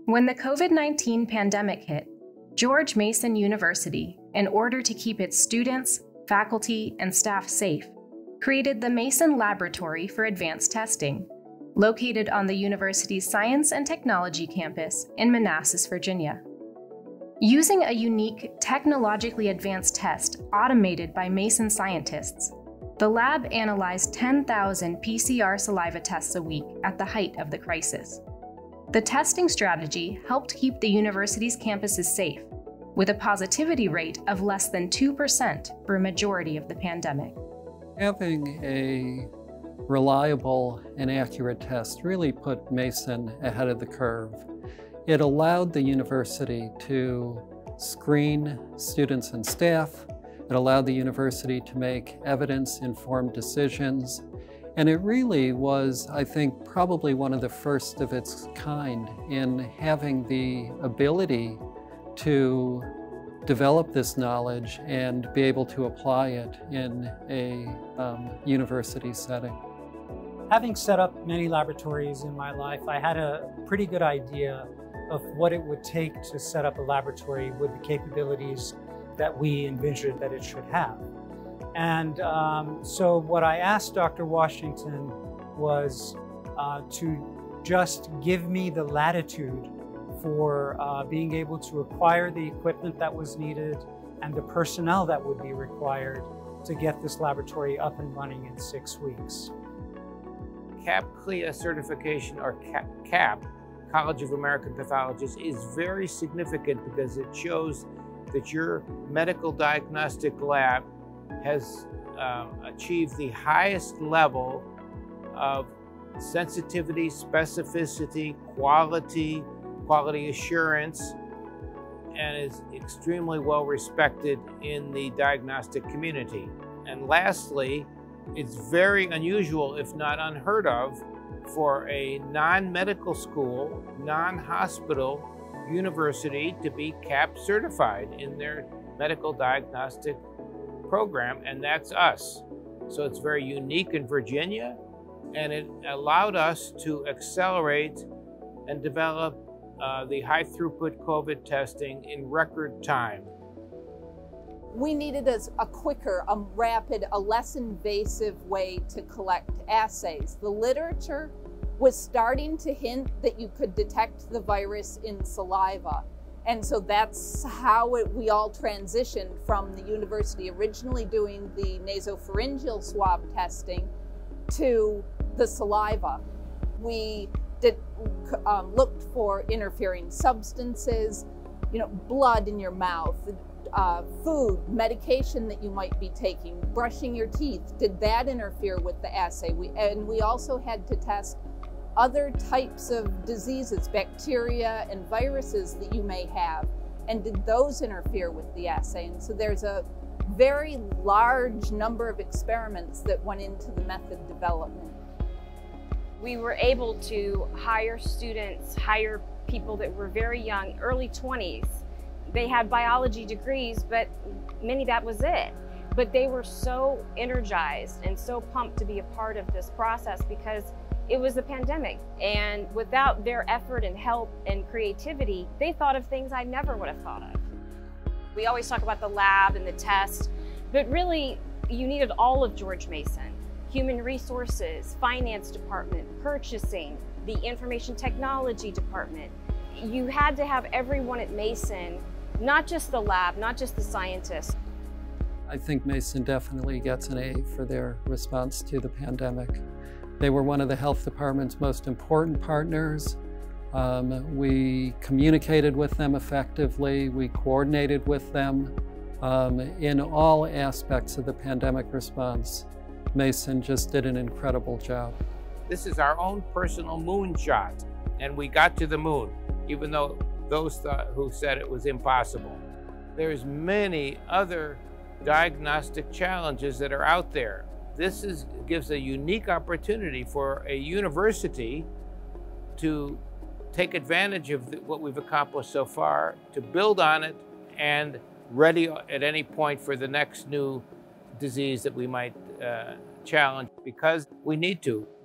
When the COVID-19 pandemic hit, George Mason University, in order to keep its students, faculty, and staff safe, created the Mason Laboratory for Advanced Testing, located on the university's Science and Technology campus in Manassas, Virginia. Using a unique, technologically advanced test automated by Mason scientists, the lab analyzed 10,000 PCR saliva tests a week at the height of the crisis. The testing strategy helped keep the university's campuses safe, with a positivity rate of less than 2% for a majority of the pandemic. Having a reliable and accurate test really put Mason ahead of the curve. It allowed the university to screen students and staff. It allowed the university to make evidence-informed decisions. And it really was, I think, probably one of the first of its kind in having the ability to develop this knowledge and be able to apply it in a university setting. Having set up many laboratories in my life, I had a pretty good idea of what it would take to set up a laboratory with the capabilities that we envisioned that it should have. And so what I asked Dr. Washington was to just give me the latitude for being able to acquire the equipment that was needed and the personnel that would be required to get this laboratory up and running in 6 weeks. CAP-CLIA certification, or CAP, College of American Pathologists, is very significant because it shows that your medical diagnostic lab has achieved the highest level of sensitivity, specificity, quality assurance, and is extremely well respected in the diagnostic community. And lastly, it's very unusual, if not unheard of, for a non-medical school, non-hospital university to be CAP certified in their medical diagnostic program, and that's us. So it's very unique in Virginia, and it allowed us to accelerate and develop the high throughput COVID testing in record time. We needed a quicker, a rapid, a less invasive way to collect assays. The literature was starting to hint that you could detect the virus in saliva. And so that's how we all transitioned from the university originally doing the nasopharyngeal swab testing to the saliva. We looked for interfering substances, blood in your mouth, food, medication that you might be taking, brushing your teeth. Did that interfere with the assay? We also had to test other types of diseases, bacteria and viruses that you may have, and did those interfere with the assay? And so there's a very large number of experiments that went into the method development. We were able to hire students, hire people that were very young, early 20s. They had biology degrees, but many, that was it. But they were so energized and so pumped to be a part of this process because it was the pandemic. And without their effort and help and creativity, they thought of things I never would have thought of. We always talk about the lab and the test, but really you needed all of George Mason. Human resources, finance department, purchasing, the information technology department. You had to have everyone at Mason, not just the lab, not just the scientists. I think Mason definitely gets an A for their response to the pandemic. They were one of the health department's most important partners. We communicated with them effectively. We coordinated with them in all aspects of the pandemic response. Mason just did an incredible job. This is our own personal moonshot, and we got to the moon, even though those who said it was impossible. There's many other diagnostic challenges that are out there. This gives a unique opportunity for a university to take advantage of what we've accomplished so far, to build on it, and ready at any point for the next new disease that we might challenge, because we need to.